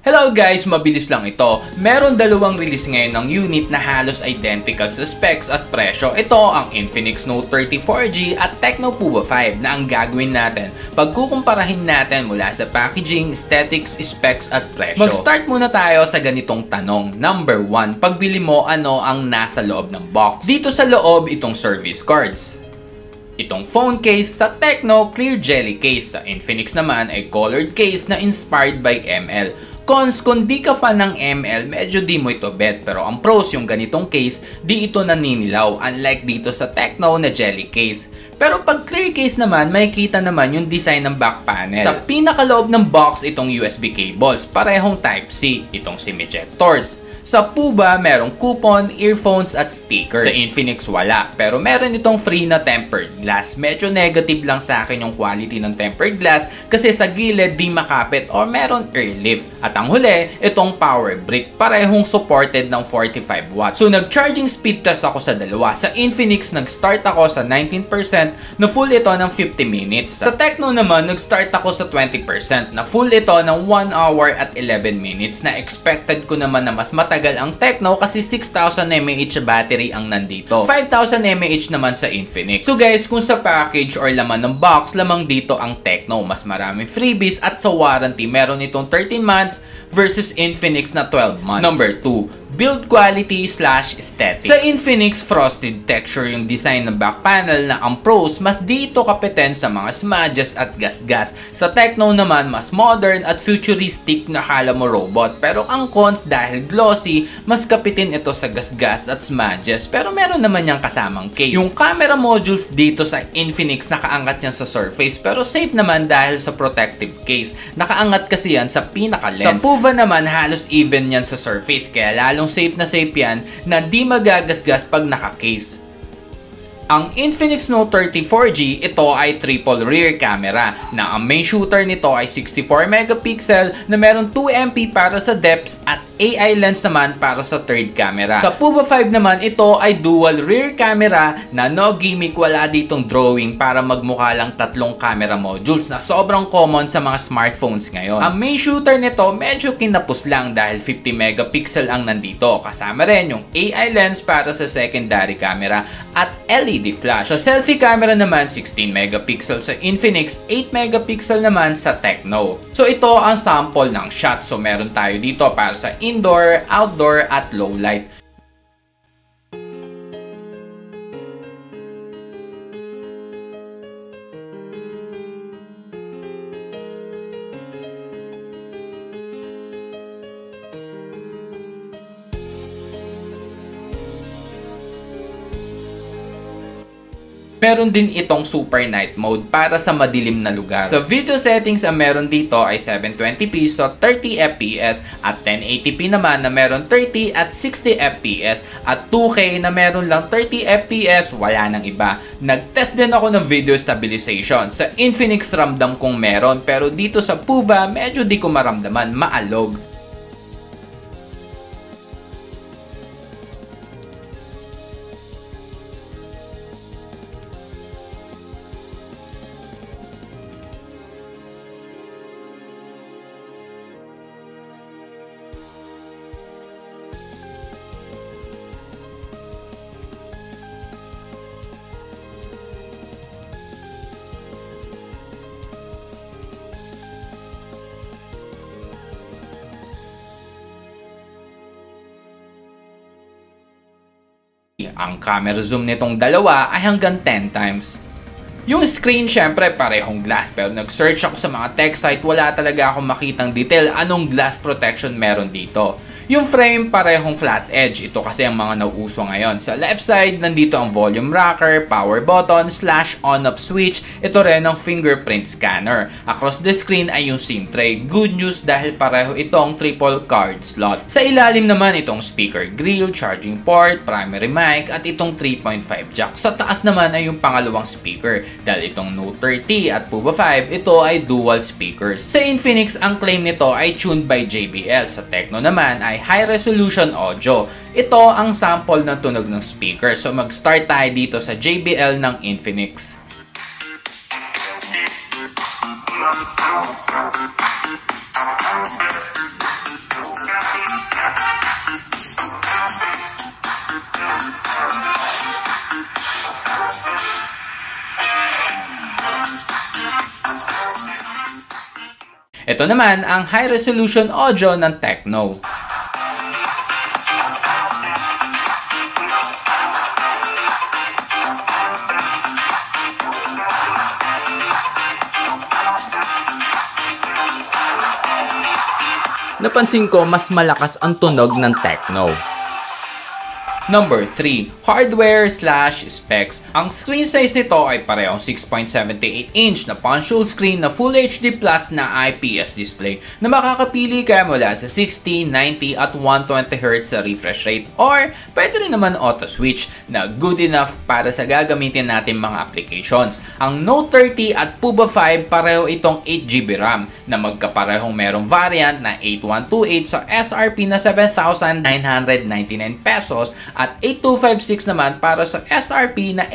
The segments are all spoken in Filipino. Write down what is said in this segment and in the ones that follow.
Hello guys, mabilis lang ito. Meron dalawang release ngayon ng unit na halos identical sa specs at presyo. Ito ang Infinix Note 30 4G at Tecno Pova 5 na ang gagawin natin pagkukumparahin natin mula sa packaging, aesthetics, specs at presyo. Mag-start muna tayo sa ganitong tanong. Number 1, pagbili mo ano ang nasa loob ng box? Dito sa loob itong service cards. Itong phone case sa Tecno, clear jelly case. Sa Infinix naman ay colored case na inspired by ML. Cons, kung di ka fan ng ML, medyo di mo ito bet. Pero ang pros, yung ganitong case, di ito naninilaw. Unlike dito sa Tecno na jelly case. Pero pag clear case naman, makikita naman yung design ng back panel. Sa pinakaloob ng box, itong USB cables. Parehong Type-C. Itong SIM ejectors. Sa Pova, merong coupon, earphones at stickers. Sa Infinix wala, pero meron itong free na tempered glass. Medyo negative lang sa akin yung quality ng tempered glass kasi sa gilid di makapit or meron airlift. At ang huli, itong power brick, parehong supported ng 45 watts. So nag-charging speed test ako sa dalawa. Sa Infinix, nag-start ako sa 19% na full ito ng 50 minutes. Sa Tecno naman, nag-start ako sa 20% na full ito ng 1 hour at 11 minutes na expected ko naman na mas matagal ang Tecno kasi 6,000 mAh battery ang nandito. 5,000 mAh naman sa Infinix. So guys, kung sa package or laman ng box, lamang dito ang Tecno. Mas maraming freebies at sa warranty, meron itong 13 months versus Infinix na 12 months. Number 2, build quality / aesthetics. Sa Infinix, frosted texture yung design ng back panel na ang pros, mas dito kapiten sa mga smudges at gas-gas. Sa Tecno naman, mas modern at futuristic na kala mo robot. Pero ang cons, dahil glossy, mas kapitin ito sa gas-gas at smudges. Pero meron naman niyang kasamang case. Yung camera modules dito sa Infinix, nakaangat yan sa surface. Pero safe naman dahil sa protective case. Nakaangat kasi yan sa pinaka-lens. Sa Pova naman, halos even yan sa surface. Kaya lalong safe na safe yan na di magagasgas pag naka-case. Ang Infinix Note 30 4G, ito ay triple rear camera na ang main shooter nito ay 64 megapixel na meron 2MP para sa depths at AI lens naman para sa third camera. Sa Pova 5 naman, ito ay dual rear camera na no gimmick, wala ditong drawing para magmukha lang tatlong camera modules na sobrang common sa mga smartphones ngayon. Ang main shooter nito medyo kinapos lang dahil 50 megapixel ang nandito. Kasama rin yung AI lens para sa secondary camera at LED flash. Sa selfie camera naman, 16 megapixel sa Infinix, 8 megapixel naman sa Tecno. So ito ang sample ng shot. So meron tayo dito para sa indoor, outdoor at low light. Meron din itong super night mode para sa madilim na lugar. Sa video settings, ang meron dito ay 720p so 30 fps at 1080p naman na meron 30 at 60 fps at 2K na meron lang 30 fps, wala nang iba. Nag-test din ako ng video stabilization. Sa Infinix ramdam kong meron, pero dito sa Pova medyo di ko maramdaman, maalog. Ang camera zoom nitong dalawa ay hanggang 10 times. Yung screen syempre parehong glass, pero nag-search ako sa mga tech site, wala talaga akong makitang detail anong glass protection meron dito. Yung frame parehong flat edge, ito kasi ang mga nauuso ngayon. Sa left side, nandito ang volume rocker, power button, / on-off switch, ito rin ang fingerprint scanner. Across the screen ay yung SIM tray. Good news dahil pareho itong triple card slot. Sa ilalim naman itong speaker grill, charging port, primary mic, at itong 3.5 jack. Sa taas naman ay yung pangalawang speaker. Dahil itong Note 30 at Pova 5, ito ay dual speakers. Sa Infinix, ang claim nito ay tuned by JBL. Sa Tecno naman ay high resolution audio. Ito ang sample ng tunog ng speaker. So mag-start tayo dito sa JBL ng Infinix. Ito naman ang high resolution audio ng Tecno. Napansin ko mas malakas ang tunog ng Tecno. Number 3, hardware/specs. Ang screen size nito ay parehong 6.78-inch na punch-hole screen na Full HD Plus na IPS display na makakapili ka mula sa 60, 90 at 120Hz sa refresh rate, or pwede rin naman auto switch na good enough para sa gagamitin natin mga applications. Ang Note 30 at PUBA 5 pareho itong 8GB RAM na magkaparehong merong variant na 8128 sa SRP na 7,999 pesos at 8256 naman para sa SRP na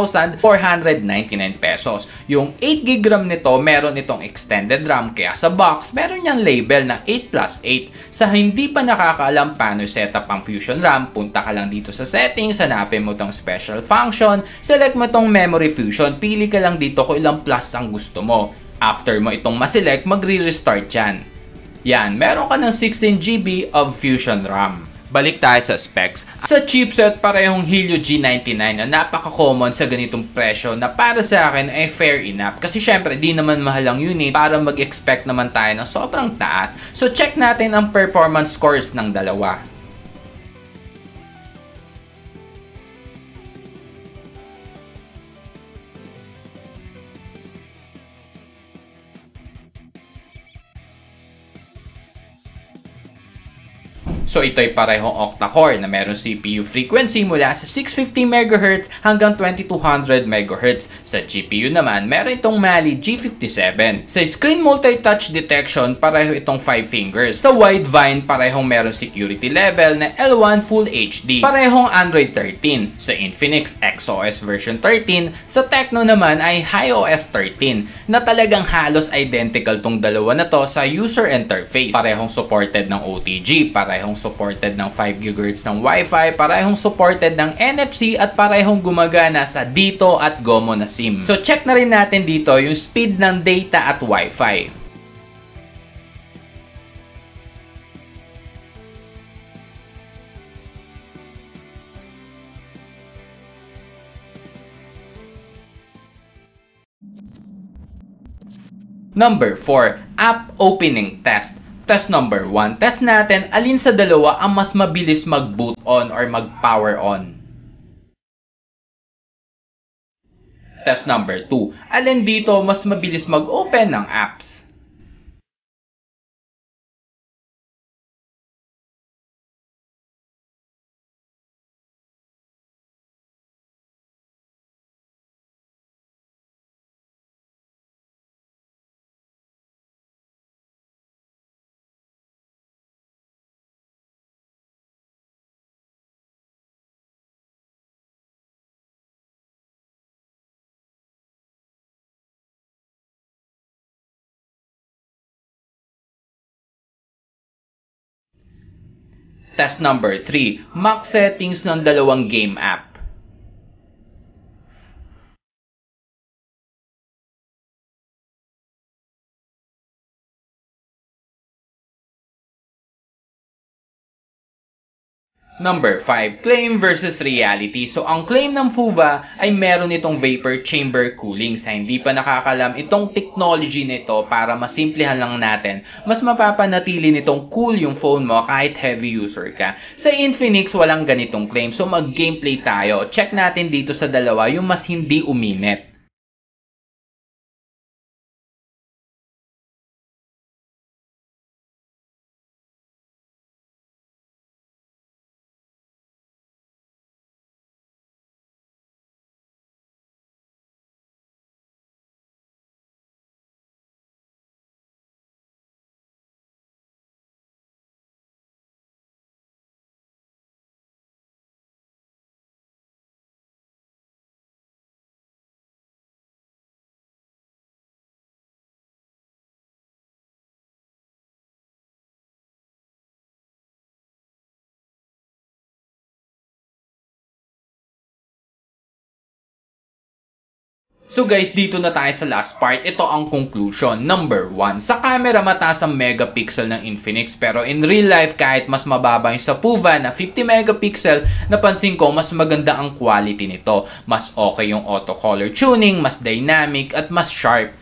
8,499 pesos. Yung 8GB RAM nito, meron itong extended RAM, kaya sa box, meron niyang label na 8+8. Sa hindi pa nakakaalam paano setup ang Fusion RAM, punta ka lang dito sa settings, hanapin mo itong special function, select mo itong memory fusion, pili ka lang dito kung ilang plus ang gusto mo. After mo itong maselect, magre-restart yan. Yan, meron ka ng 16GB of Fusion RAM. Balik tayo sa specs. Sa chipset, parehong Helio G99 na napaka-common sa ganitong presyo na para sa akin ay fair enough. Kasi syempre, di naman mahal ang unit para mag-expect naman tayo ng sobrang taas. So check natin ang performance scores ng dalawa. So ito ay parehong octa-core na meron CPU frequency mula sa 650MHz hanggang 2200 MHz. Sa GPU naman, meron itong Mali G57. Sa screen multi-touch detection, pareho itong 5 fingers. Sa Widevine, parehong meron security level na L1 Full HD. Parehong Android 13. Sa Infinix, XOS version 13. Sa Tecno naman ay iOS 13 na talagang halos identical tong dalawa na to sa user interface. Parehong supported ng OTG, parehong supported ng 5 GHz ng Wi-Fi, parehong supported ng NFC at parehong gumagana sa Dito at Gomo na SIM. So check na rin natin dito yung speed ng data at Wi-Fi. Number 4, app opening test. Test number 1, test natin alin sa dalawa ang mas mabilis mag-boot on or mag-power on. Test number 2, alin dito mas mabilis mag-open ng apps. Test number 3, mock settings ng dalawang game app. Number 5, claim versus reality. So ang claim ng FUVA ay meron itong vapor chamber cooling. Sa hindi pa nakakalam itong technology nito, para masimplihan lang natin, mas mapapanatili nitong cool yung phone mo kahit heavy user ka. Sa Infinix walang ganitong claim. So mag-gameplay tayo. Check natin dito sa dalawa yung mas hindi uminit. So guys, dito na tayo sa last part. Ito ang conclusion. Number 1. Sa camera, mataas ang megapixel ng Infinix. Pero in real life, kahit mas mababa yung sa PUVA na 50 megapixel, napansin ko mas maganda ang quality nito. Mas okay yung auto color tuning, mas dynamic, at mas sharp.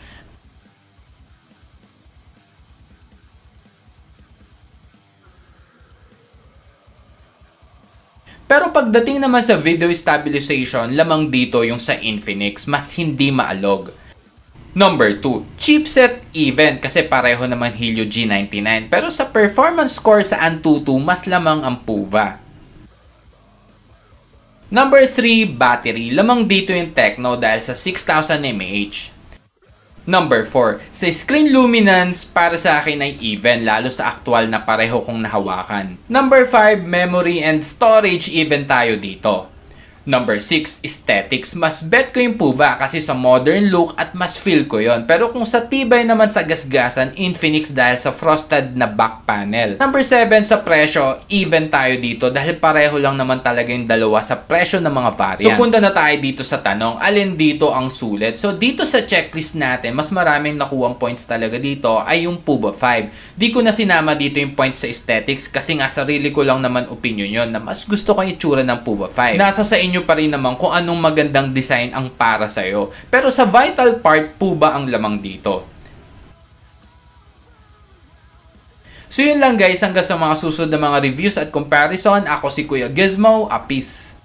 Pero pagdating naman sa video stabilization, lamang dito yung sa Infinix, mas hindi maalog. Number 2, chipset even kasi pareho naman Helio G99 pero sa performance score sa Antutu mas lamang ang PUVA. Number 3, battery. Lamang dito yung Tecno dahil sa 6000 mAh. Number 4, sa screen luminance para sa akin ay even lalo sa aktual na pareho kong nahawakan. Number 5, memory and storage even tayo dito. Number 6, aesthetics. Mas bet ko yung PUVA kasi sa modern look at mas feel ko yon. Pero kung sa tibay naman sa gasgasan, Infinix dahil sa frosted na back panel. Number 7, sa presyo, even tayo dito dahil pareho lang naman talaga yung dalawa sa presyo ng mga variant. So punta na tayo dito sa tanong, alin dito ang sulit? So dito sa checklist natin, mas maraming nakuwang points talaga dito ay yung PUVA 5. Di ko na sinama dito yung points sa aesthetics kasi nga sarili ko lang naman opinion yon na mas gusto ko yung itsura ng PUVA 5. Nasa sa inyo pa rin naman kung anong magandang design ang para sa'yo. Pero sa vital part, PUVA ang lamang dito. So yun lang guys, hanggang sa mga susunod na mga reviews at comparison, ako si Kuya Gizmo, peace!